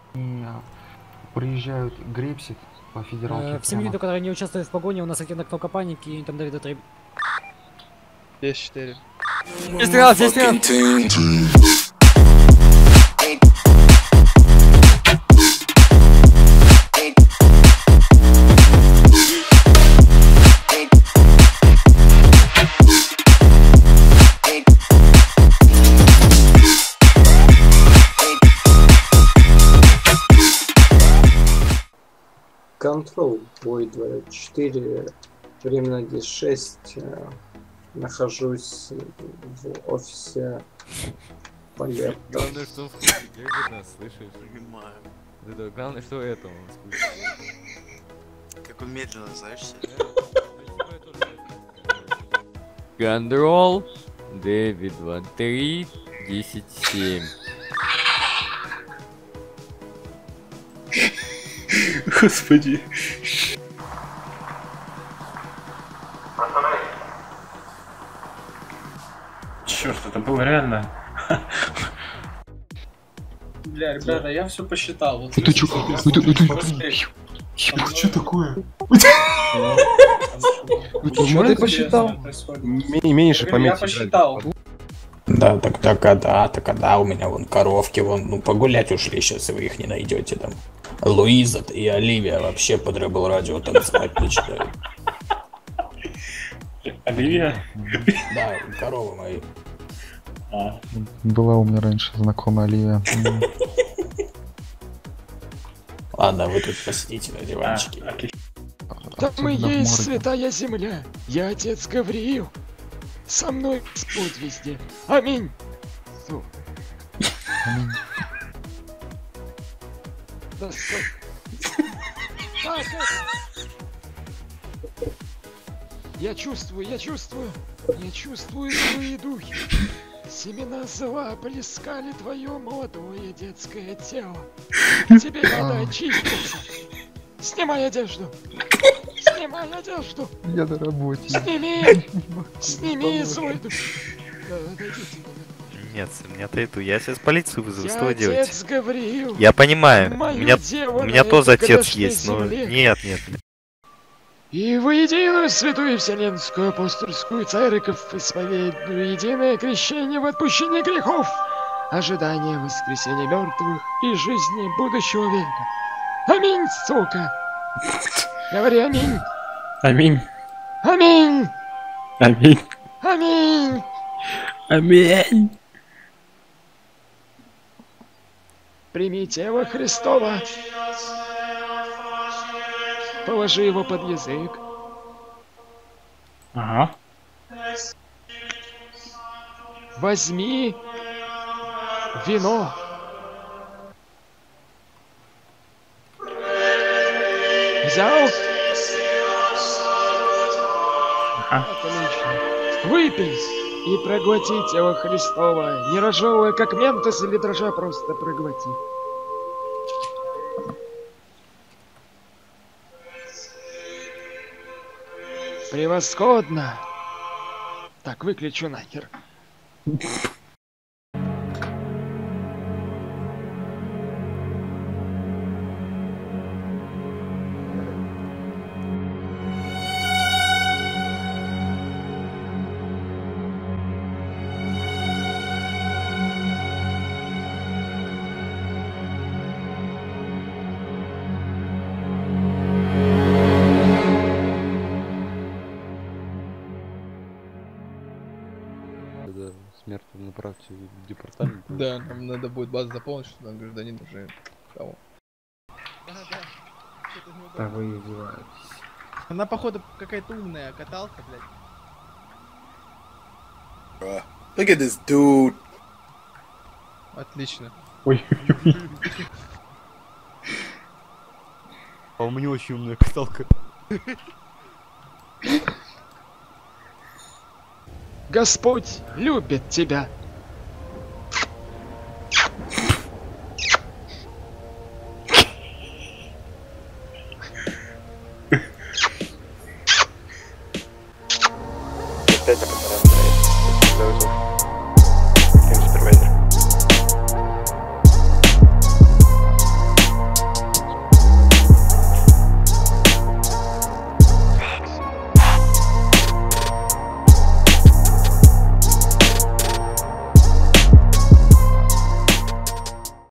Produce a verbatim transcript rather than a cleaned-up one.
И приезжают Гребсик по федералке. Э, всем виду, которые не участвуют в погоне, у нас активна кнопка паники, и там Давида Треб. десять четыре. Здесь стрел, здесь стрел! Control, бой двадцать четыре, время десять шесть, нахожусь в офисе Полета. Главное, что он в курсе, держит нас, слышишь? Понимаю. Да, главное, что это он в курсе. Как он медленно, знаешь? Контрол, Дэвид два три, десять семь. Господи. Черт, это было реально. Бля, ребята, я все посчитал. Вот Это чё? Это, это, это что такое? Что ты посчитал? Меньше Я посчитал. Да, так так, а да, так а да, у меня вон коровки, вон, ну погулять ушли, сейчас вы их не найдете там. Луиза и Оливия вообще под Rebel радио танцевать начинают. Оливия? Да, коровы мои. А. Была у меня раньше знакомая Оливия. Ладно, вы тут посидите на диванчике. Там и есть святая земля. Я отец Гавриил. Со мной Господь везде. Аминь. Фу. Аминь. Да стоп. Так, так. Я чувствую, я чувствую. Я чувствую злые духи. Семена зла полискали твое молодое детское тело. Тебе надо очиститься. Снимай одежду. Снимай одежду. Я на работе. Сними. Сними злой дух. Да, отойдите. Нет, мне отойду. Я сейчас полицию вызову, что вы Я делаете? отец Гавриил. Я понимаю. У Мою меня, деву у меня на тоже этой отец грешной есть, но земле. нет, нет. И в единую святую вселенскую апостольскую церковь исповедую единое крещение в отпущении грехов, ожидание воскресения мертвых и жизни будущего века. Аминь, сука! Говори аминь! Аминь. Аминь! Аминь. Аминь! Аминь. Прими тело Христова. Положи его под язык. Ага. Возьми вино. Взял? Ага. Отлично. Выпей и проглоти тело Христова, не разжевывая как ментос или дрожа, просто проглоти. Превосходно! Так, выключу нахер. Смерть направьте в департамент. Да, нам надо будет базу заполнить, что там гражданин уже кого. Да вы издеваетесь. Она, походу, какая-то умная каталка, блядь. Look at this dude. Отлично. Ой. А у меня очень умная каталка. Господь любит тебя.